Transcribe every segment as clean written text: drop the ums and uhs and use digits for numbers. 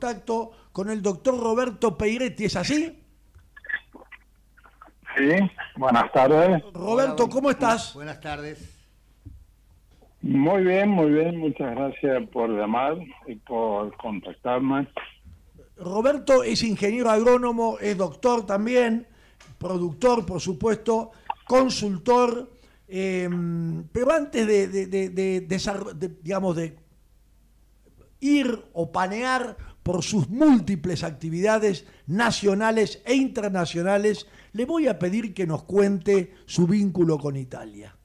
contacto con el doctor Roberto Peiretti, ¿es así? Sí, buenas tardes. Roberto, ¿cómo estás? Buenas tardes. Muy bien, muchas gracias por llamar y por contactarme. Roberto es ingeniero agrónomo, es doctor también, productor, por supuesto, consultor, pero antes digamos, de ir o panear por sus múltiples actividades nacionales e internacionales, le voy a pedir que nos cuente su vínculo con Italia.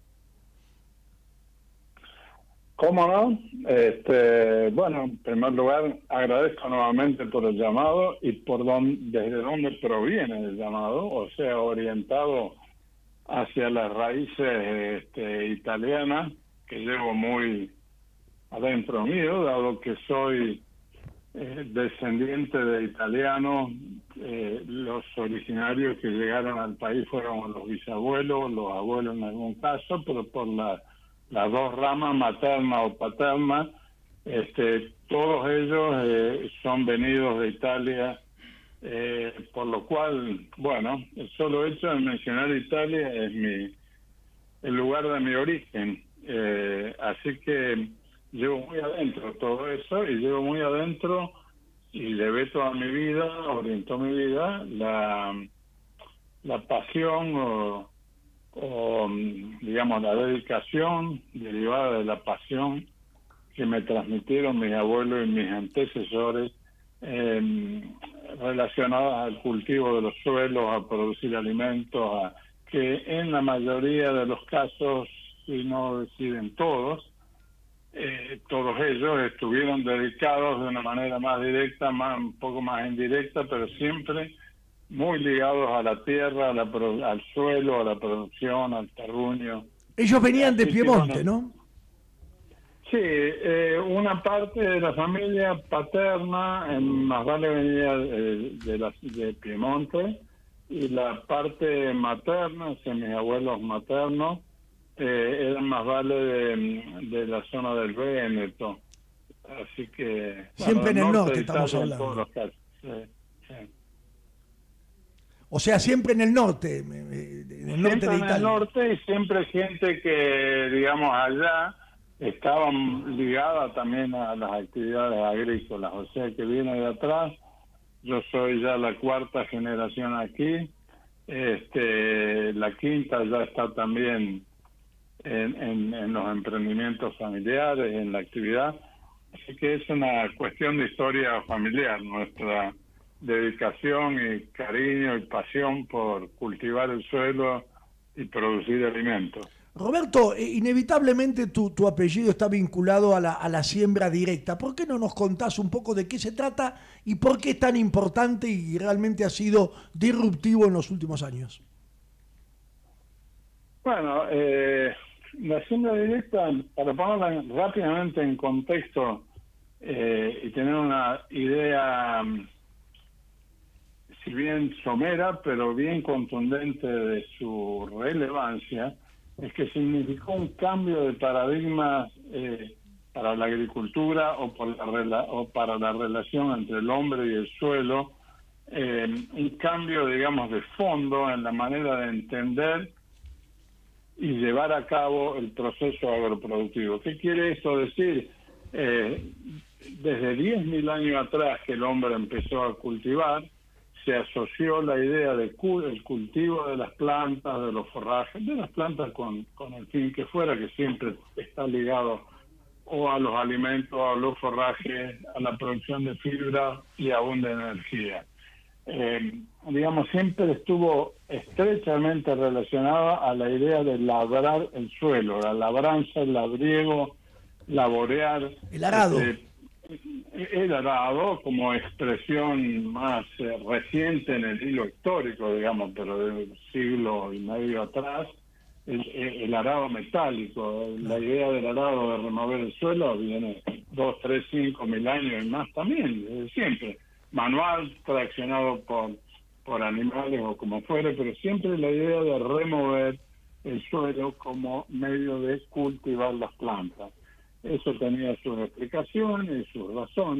¿Cómo no? Bueno, en primer lugar, agradezco nuevamente por el llamado y por desde dónde proviene el llamado, o sea, orientado hacia las raíces italianas, que llevo muy adentro mío, dado que soy descendiente de italianos. Los originarios que llegaron al país fueron los bisabuelos, los abuelos en algún caso, pero por las dos ramas, materna o paterna, todos ellos son venidos de Italia, por lo cual, bueno, el solo hecho de mencionar Italia es el lugar de mi origen, así que llevo muy adentro todo eso, y llevo muy adentro, y debe toda mi vida, orientó mi vida, la pasión o digamos la dedicación derivada de la pasión que me transmitieron mis abuelos y mis antecesores, relacionadas al cultivo de los suelos, a producir alimentos, que en la mayoría de los casos, si no deciden todos ellos estuvieron dedicados de una manera más directa, un poco más indirecta, pero siempre muy ligados a la tierra, al suelo, a la producción, al terruño. Ellos venían de Piemonte, ¿no? Sí, una parte de la familia paterna más vale venía de Piemonte, y la parte materna, o sea, mis abuelos maternos, eran más vale de la zona del Véneto. Así que... Siempre bueno, en el norte de estamos Italia, hablando. en todos los casos. Sí. O sea, siempre en el norte, en el norte de Italia. Siempre en el norte, y siempre gente que, digamos, allá estaban ligada también a las actividades agrícolas, o sea que viene de atrás. Yo soy ya la cuarta generación aquí, la quinta ya está también en los emprendimientos familiares, en la actividad, así que es una cuestión de historia familiar, nuestra dedicación y cariño y pasión por cultivar el suelo y producir alimentos. Roberto, inevitablemente tu apellido está vinculado a la siembra directa. ¿Por qué no nos contás un poco de qué se trata y por qué es tan importante y realmente ha sido disruptivo en los últimos años? Bueno, la siembra directa, para ponerla rápidamente en contexto y tener una idea, si bien somera, pero bien contundente de su relevancia, es que significó un cambio de paradigma para la agricultura o para la relación entre el hombre y el suelo, un cambio, digamos, de fondo en la manera de entender y llevar a cabo el proceso agroproductivo. ¿Qué quiere esto decir? Desde 10.000 años atrás que el hombre empezó a cultivar, se asoció la idea del cultivo de las plantas, de los forrajes, de las plantas con el fin que fuera, que siempre está ligado o a los alimentos, a los forrajes, a la producción de fibra y aún de energía. Digamos, siempre estuvo estrechamente relacionada a la idea de labrar el suelo, la labranza, el labriego, laborear. El arado. El arado como expresión más reciente en el hilo histórico, digamos, pero de un siglo y medio atrás, el arado metálico. La idea del arado de remover el suelo viene 2, 3, 5 mil años y más también, desde siempre. Manual, traccionado por animales o como fuere, pero siempre la idea de remover el suelo como medio de cultivar las plantas. Eso tenía sus explicaciones y sus razones,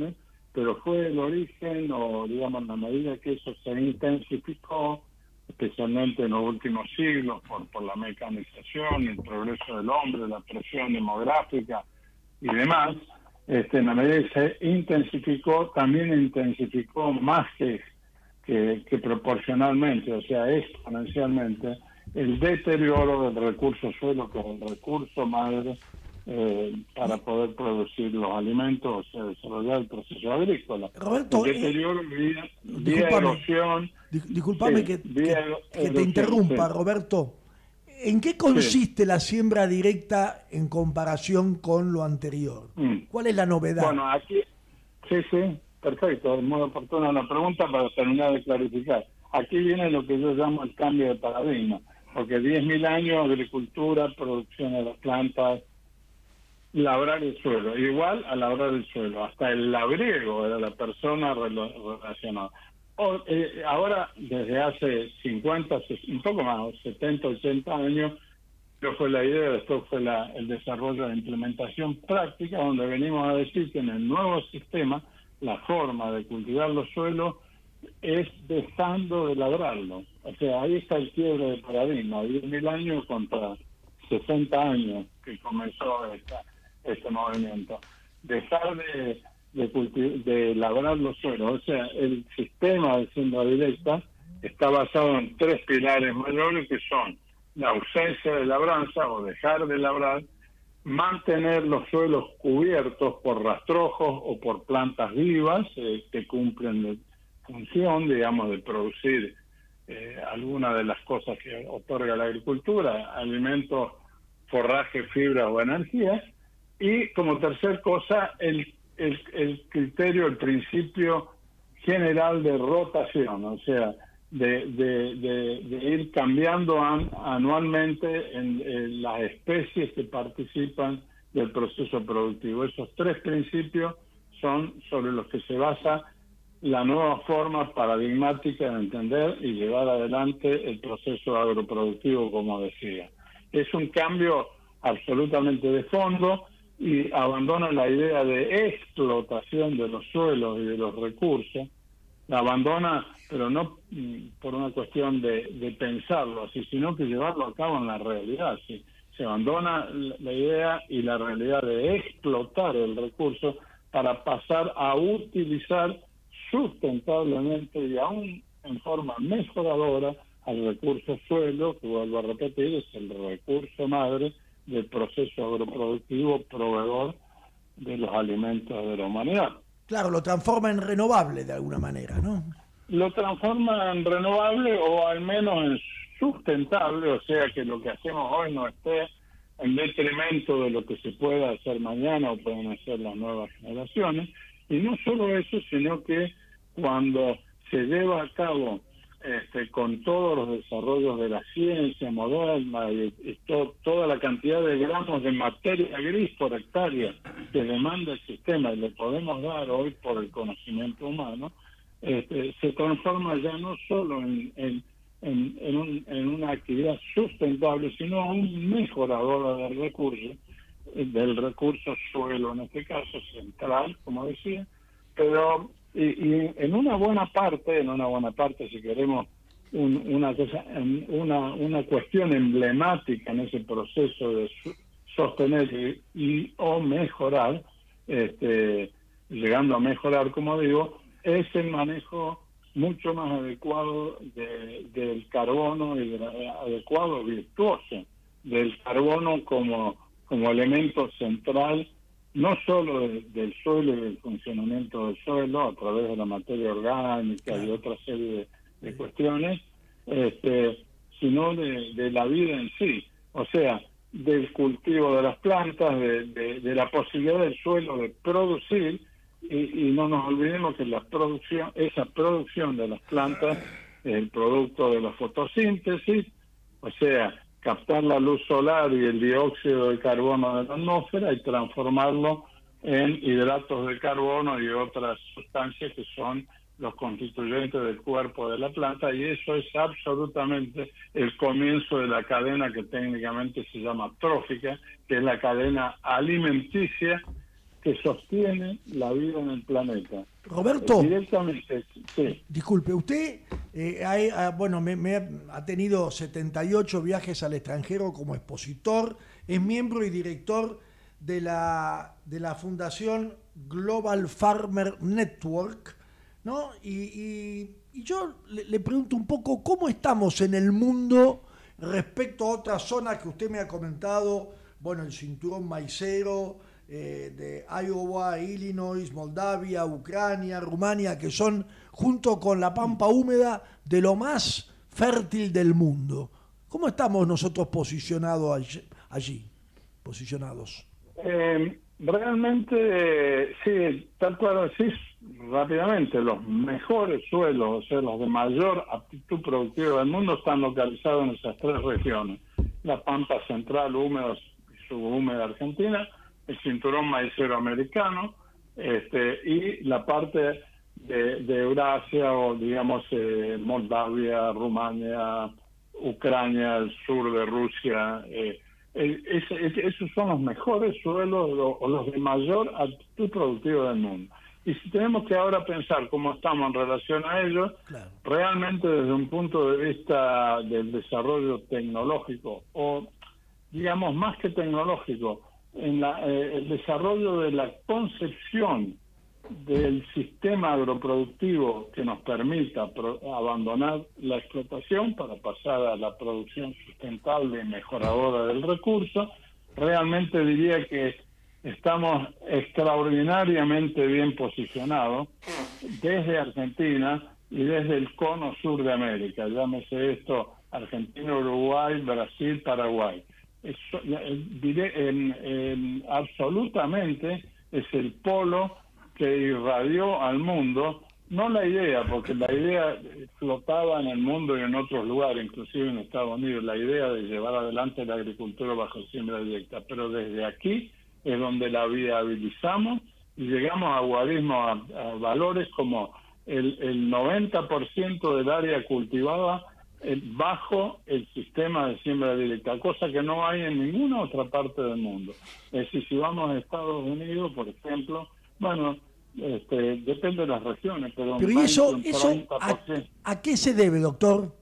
pero fue el origen, o digamos, a medida que eso se intensificó, especialmente en los últimos siglos, por la mecanización, el progreso del hombre, la presión demográfica y demás, en la medida que se intensificó, también intensificó más que proporcionalmente, o sea, exponencialmente, el deterioro del recurso suelo, que es el recurso madre, para poder producir los alimentos, o sea, desarrollar el proceso agrícola. Roberto, el deterioro vía erosión. Disculpame Sí, que te erosión, interrumpa, sí. Roberto. ¿En qué consiste la siembra directa en comparación con lo anterior? ¿Cuál es la novedad? Bueno, aquí, sí, perfecto, es muy oportuna la pregunta para terminar de clarificar. Aquí viene lo que yo llamo el cambio de paradigma, porque 10.000 años de agricultura, producción de las plantas, labrar el suelo, igual a labrar el suelo, hasta el labriego era la persona relacionada. Ahora, desde hace 50, un poco más, 70, 80 años, pero fue la idea, después fue el desarrollo de implementación práctica, donde venimos a decir que en el nuevo sistema la forma de cultivar los suelos es dejando de labrarlos. O sea, ahí está el quiebre de paradigma, 10.000 años contra 60 años que comenzó este movimiento. Dejar de labrar los suelos. O sea, el sistema de siembra directa está basado en 3 pilares mayores, que son la ausencia de labranza o dejar de labrar, mantener los suelos cubiertos por rastrojos o por plantas vivas que cumplen la función, digamos, de producir alguna de las cosas que otorga la agricultura, alimentos, forraje, fibra o energía. Y como tercer cosa, el criterio, el principio general de rotación, o sea, de ir cambiando anualmente en las especies que participan del proceso productivo. Esos 3 principios son sobre los que se basa la nueva forma paradigmática de entender y llevar adelante el proceso agroproductivo, como decía. Es un cambio absolutamente de fondo y abandona la idea de explotación de los suelos y de los recursos. La abandona, pero no por una cuestión de pensarlo así, sino que llevarlo a cabo en la realidad. ¿Sí? Se abandona la idea y la realidad de explotar el recurso para pasar a utilizar sustentablemente y aún en forma mejoradora al recurso suelo, que vuelvo a repetir, es el recurso madre del proceso agroproductivo proveedor de los alimentos de la humanidad. Claro, lo transforma en renovable de alguna manera, ¿no? Lo transforma en renovable o al menos en sustentable, o sea que lo que hacemos hoy no esté en detrimento de lo que se pueda hacer mañana o pueden hacer las nuevas generaciones. Y no solo eso, sino que cuando se lleva a cabo con todos los desarrollos de la ciencia moderna y toda la cantidad de gramos de materia gris por hectárea que demanda el sistema y le podemos dar hoy por el conocimiento humano, se transforma ya no solo en una actividad sustentable, sino aún mejoradora del recurso suelo, en este caso central, como decía, pero y en una buena parte, si queremos una cuestión emblemática en ese proceso de sostener o mejorar, llegando a mejorar, como digo, es el manejo mucho más adecuado del carbono y adecuado, virtuoso, del carbono como elemento central, no solo del suelo y del funcionamiento del suelo a través de la materia orgánica y otra serie de cuestiones, sino de la vida en sí, o sea, del cultivo de las plantas, de la posibilidad del suelo de producir, y no nos olvidemos que esa producción de las plantas es el producto de la fotosíntesis, o sea, captar la luz solar y el dióxido de carbono de la atmósfera y transformarlo en hidratos de carbono y otras sustancias que son los constituyentes del cuerpo de la planta, y eso es absolutamente el comienzo de la cadena que técnicamente se llama trófica, que es la cadena alimenticia que sostiene la vida en el planeta. Roberto, Directamente, sí. disculpe, usted bueno, ha tenido 78 viajes al extranjero como expositor, es miembro y director de la Fundación Global Farmer Network, ¿no? Y yo le pregunto un poco, ¿cómo estamos en el mundo respecto a otras zonas que usted me ha comentado? Bueno, el cinturón maicero, de Iowa, Illinois, Moldavia, Ucrania, Rumania, que son, junto con la pampa húmeda, de lo más fértil del mundo. ¿Cómo estamos nosotros posicionados allí? Posicionados. Realmente, sí, tal cual decís rápidamente, los mejores suelos, o sea, los de mayor aptitud productiva del mundo, están localizados en esas tres regiones. La pampa central, húmeda y subhúmeda argentina, el cinturón maicero americano, y la parte de Eurasia, o digamos Moldavia, Rumania, Ucrania, el sur de Rusia. Esos son los mejores suelos o los de mayor actitud productiva del mundo. Y si tenemos que ahora pensar cómo estamos en relación a ellos, claro, realmente desde un punto de vista del desarrollo tecnológico, o digamos más que tecnológico, en el desarrollo de la concepción del sistema agroproductivo que nos permita abandonar la explotación para pasar a la producción sustentable y mejoradora del recurso, realmente diría que estamos extraordinariamente bien posicionados desde Argentina y desde el cono sur de América, llámese esto Argentina, Uruguay, Brasil, Paraguay. Absolutamente es el polo que irradió al mundo, no la idea, porque la idea flotaba en el mundo y en otros lugares, inclusive en Estados Unidos, la idea de llevar adelante la agricultura bajo siembra directa, pero desde aquí es donde la viabilizamos y llegamos a guarismos, a valores como el 90% del área cultivada bajo el sistema de siembra directa, cosa que no hay en ninguna otra parte del mundo. Es decir, si vamos a Estados Unidos, por ejemplo, bueno, depende de las regiones, pero ¿y eso a qué se debe, doctor?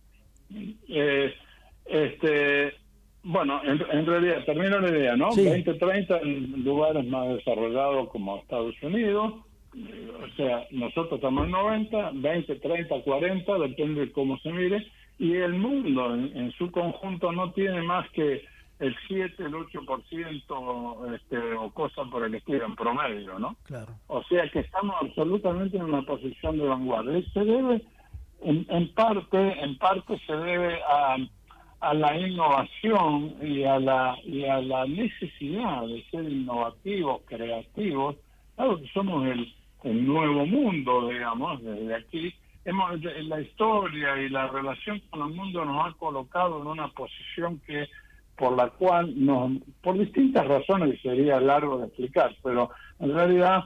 Bueno, en realidad, termino la idea, ¿no? Sí. 20-30 en lugares más desarrollados como Estados Unidos, o sea, nosotros estamos en 90, 20, 30, 40, depende de cómo se mire, y el mundo en su conjunto no tiene más que el 7, el 8%, o cosas por el estilo en promedio, ¿no? Claro. O sea que estamos absolutamente en una posición de vanguardia. Y se debe, en parte se debe a la innovación y a la necesidad de ser innovativos, creativos. Claro que somos el nuevo mundo, digamos, desde aquí. La historia y la relación con el mundo nos ha colocado en una posición por la cual por distintas razones, que sería largo de explicar, pero en realidad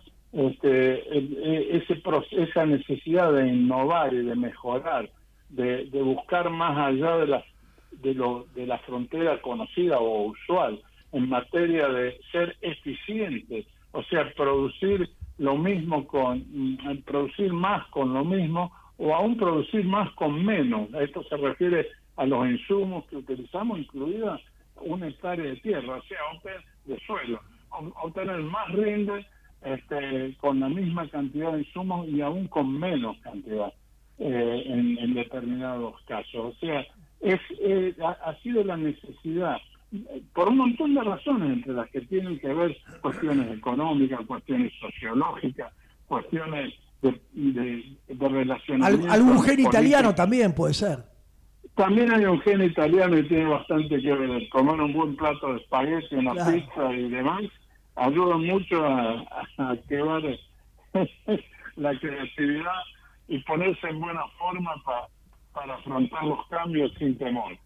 esa necesidad de innovar y de mejorar, de buscar más allá de la frontera conocida o usual en materia de ser eficientes, o sea, producir lo mismo producir más con lo mismo, o aún producir más con menos. Esto se refiere a los insumos que utilizamos, incluida una hectárea de tierra, o sea, de suelo, obtener más rinde con la misma cantidad de insumos y aún con menos cantidad en determinados casos. O sea, ha sido la necesidad, por un montón de razones, entre las que tienen que ver cuestiones económicas, cuestiones sociológicas, cuestiones de relacionamiento. ¿Algún gen italiano también puede ser? También hay un gen italiano y tiene bastante que ver. Comer un buen plato de espagueti, una pizza y demás ayuda mucho a activar la creatividad y ponerse en buena forma para afrontar los cambios sin temor.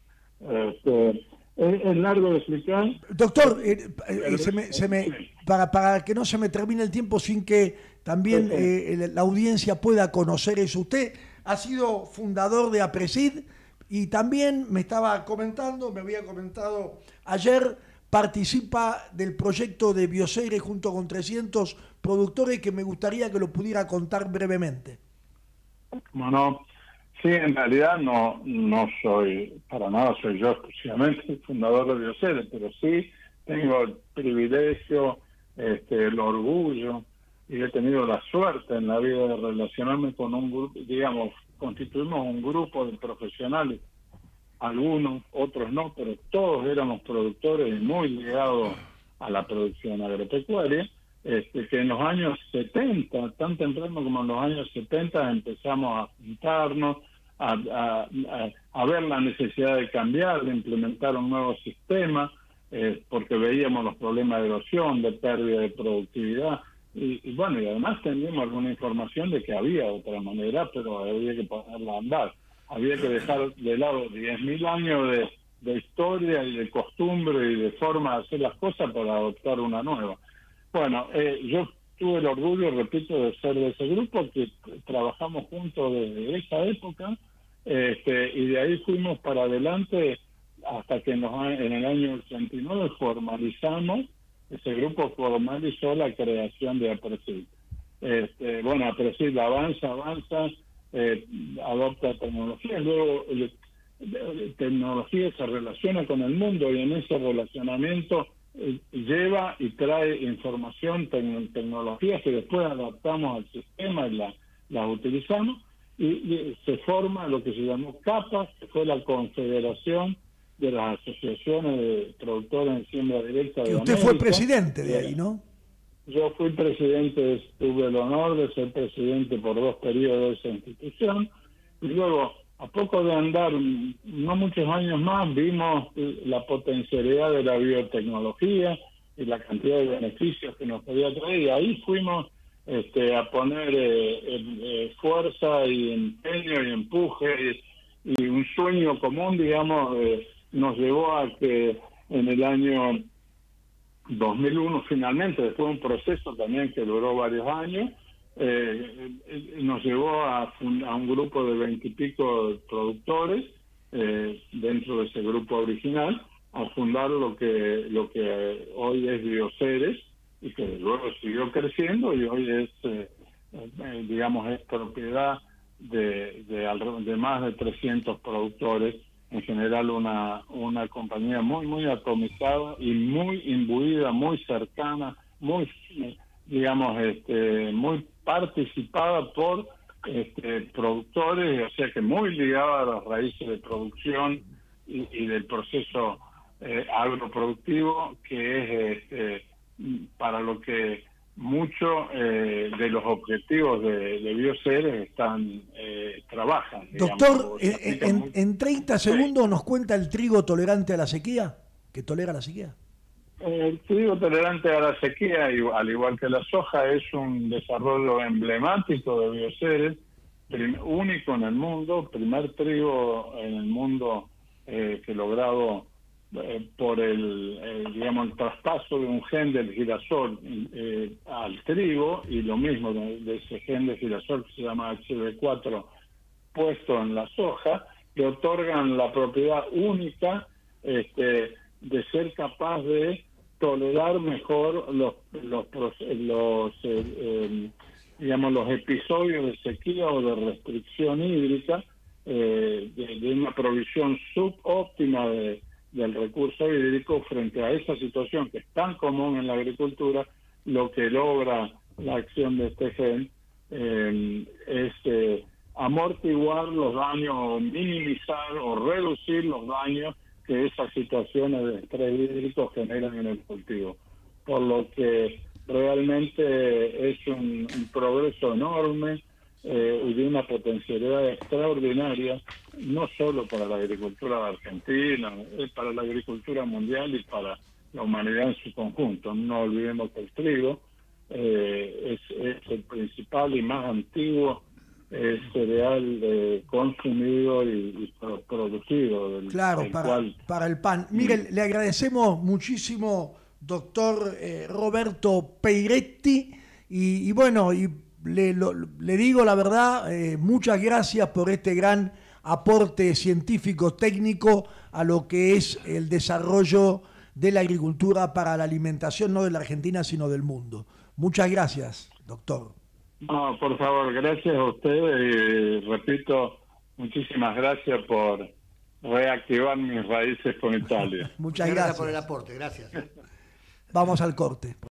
Es largo de explicar. Doctor, para que no se me termine el tiempo sin que también la audiencia pueda conocer eso. Usted ha sido fundador de APRESID y también me había comentado ayer, participa del proyecto de Bioceres junto con 300 productores que me gustaría que lo pudiera contar brevemente. Bueno, sí, en realidad no soy, para nada soy yo exclusivamente el fundador de Bioceres, pero sí tengo el privilegio, el orgullo, y he tenido la suerte en la vida de relacionarme con un grupo, digamos, constituimos un grupo de profesionales, algunos, otros no, pero todos éramos productores muy ligados a la producción agropecuaria, que en los años 70, tan temprano como en los años 70, empezamos a juntarnos, a ver la necesidad de cambiar, de implementar un nuevo sistema, porque veíamos los problemas de erosión, de pérdida de productividad, y bueno, y además teníamos alguna información de que había otra manera, pero había que ponerla a andar. Había que dejar de lado 10.000 años de historia y de costumbre y de forma de hacer las cosas para adoptar una nueva. Bueno, yo tuve el orgullo, repito, de ser de ese grupo, que trabajamos juntos desde esa época, y de ahí fuimos para adelante hasta que en el año 89 formalizamos, ese grupo formalizó la creación de APRESID. Bueno, APRESID avanza, adopta tecnología, luego tecnología se relaciona con el mundo y en ese relacionamiento lleva y trae información, tecnologías que después adaptamos al sistema y las utilizamos y se forma lo que se llamó CAPA, que fue la Confederación de las Asociaciones de Productores en Siembra Directa de América. Usted fue presidente de ahí, ¿no? Yo fui presidente, tuve el honor de ser presidente por 2 periodos de esa institución, y luego, a poco de andar, no muchos años más, vimos la potencialidad de la biotecnología y la cantidad de beneficios que nos podía traer, y ahí fuimos a poner fuerza y empeño y empuje, y un sueño común, digamos, nos llevó a que en el año 2001 finalmente, después de un proceso también que duró varios años, nos llevó a un grupo de 20 y pico productores dentro de ese grupo original a fundar lo que hoy es Bioceres y que luego siguió creciendo y hoy es digamos es propiedad de más de 300 productores, en general una compañía muy atomizada y muy imbuida, muy cercana, muy, digamos, muy participada por productores, o sea que muy ligada a las raíces de producción y del proceso agroproductivo, que es para lo que muchos de los objetivos de Bioceres trabajan. Doctor, en 30 segundos nos cuenta el trigo tolerante a la sequía, que tolera la sequía. El trigo tolerante a la sequía, al igual que la soja, es un desarrollo emblemático de Bioceres, único en el mundo, primer trigo en el mundo que logrado por el traspaso de un gen del girasol al trigo, y lo mismo de ese gen de girasol que se llama HB4 puesto en la soja, le otorgan la propiedad única de ser capaz de tolerar mejor los episodios de sequía o de restricción hídrica, de una provisión subóptima del recurso hídrico. Frente a esa situación que es tan común en la agricultura, lo que logra la acción de este gen es amortiguar los daños, o minimizar o reducir los daños que esas situaciones de estrés hídrico generan en el cultivo. Por lo que realmente es un progreso enorme y de una potencialidad extraordinaria, no solo para la agricultura de Argentina, para la agricultura mundial y para la humanidad en su conjunto. No olvidemos que el trigo es el principal y más antiguo cereal consumido y producido. Claro, para el pan. Mire, le agradecemos muchísimo, doctor Roberto Peiretti, y bueno, le digo la verdad, muchas gracias por este gran aporte científico técnico a lo que es el desarrollo de la agricultura para la alimentación, no de la Argentina, sino del mundo. Muchas gracias, doctor. No, por favor, gracias a ustedes y repito, muchísimas gracias por reactivar mis raíces con Italia. Muchas gracias por el aporte, gracias. Vamos al corte.